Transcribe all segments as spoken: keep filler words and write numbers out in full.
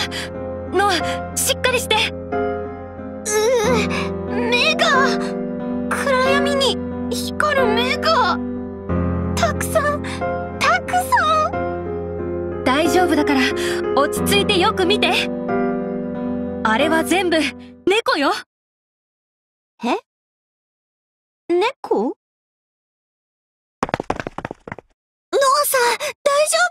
ノア、しっかりして。 うー、目が、暗闇に光る目がたくさんたくさん。 大丈夫だから落ち着いてよく見て。あれは全部猫よ。 え？猫？ノアさん、大丈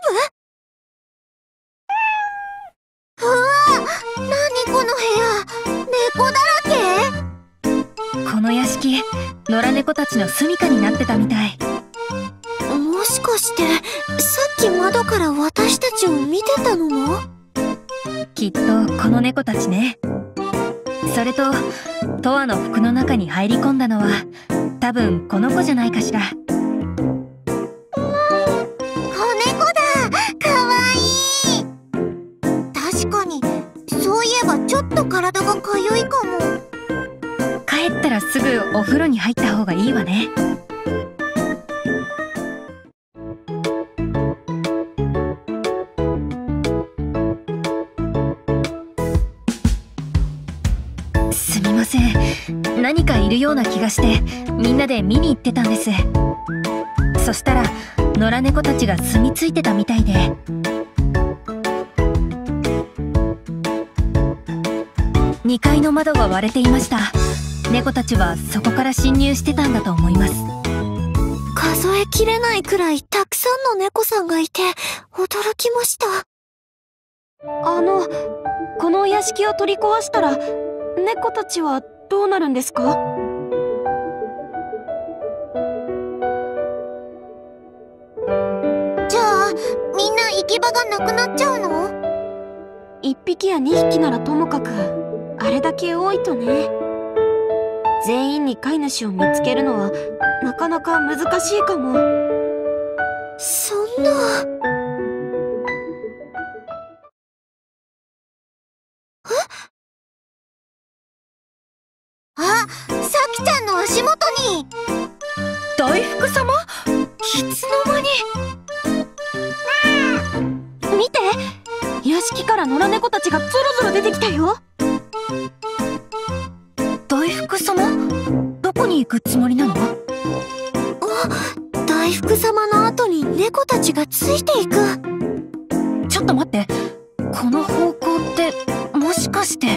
夫？うわ、何この部屋、猫だらけ？ この屋敷、野良猫たちの住処になってたみたい。 もしかしてさっき窓から私たちを見てたのも？ きっとこの猫たちね。それとトアの服の中に入り込んだのは多分この子じゃないかしら。 子猫だ、かわいい。確かに、そういえばちょっと体がかゆいかも。 帰ったらすぐお風呂に入った方がいいわね。すみません、何かいるような気がしてみんなで見に行ってたんです。そしたら野良猫たちが住み着いてたみたいで。にかいの窓が割れていました。猫たちはそこから侵入してたんだと思います。 数えきれないくらいたくさんの猫さんがいて驚きました。あの、この屋敷を取り壊したら猫たちはどうなるんですか？じゃあみんな行き場がなくなっちゃうの？いっぴきやにひきならともかく、あれだけ多いとね。全員に飼い主を見つけるのはなかなか難しいかも。そんな。え？あ、さきちゃんの足元に。 大福様？ いつの間に。見て、屋敷から野良猫たちがゾロゾロ出てきたよ。 大福様？どこに行くつもりなの？ あ、大福様の後に猫たちがついていく。 ちょっと待って、この方向ってもしかして。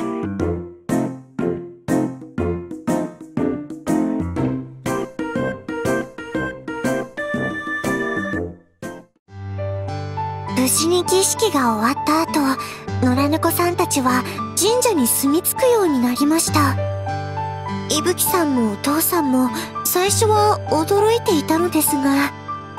無事に儀式が終わった後、野良猫さんたちは神社に住み着くようになりました。伊吹さんもお父さんも最初は驚いていたのですが、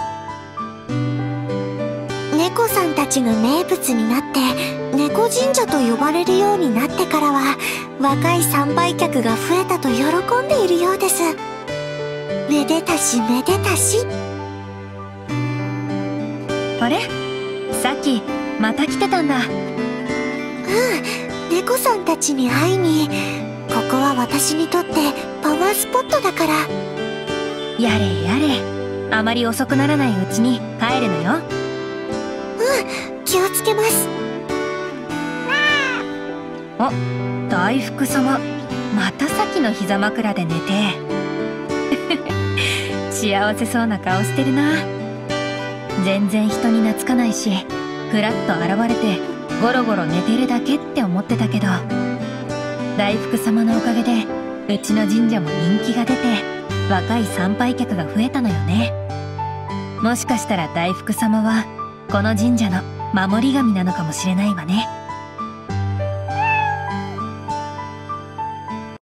猫さんたちが名物になって猫神社と呼ばれるようになってからは、若い参拝客が増えたと喜んでいるようです。めでたしめでたし。 あれ？さっきまた来てたんだ。 うん、猫さんたちに会いに。ここは私にとってパワースポットだから。 やれやれ、あまり遅くならないうちに帰るのよ。 うん、気をつけます。 お、大福様、またさっきの膝枕で寝て幸せそうな顔してるな。全然人に懐かないし、ふらっと現れてゴロゴロ寝てるだけって思ってたけど、大福様のおかげでうちの神社も人気が出て若い参拝客が増えたのよね。もしかしたら大福様はこの神社の守り神なのかもしれないわね。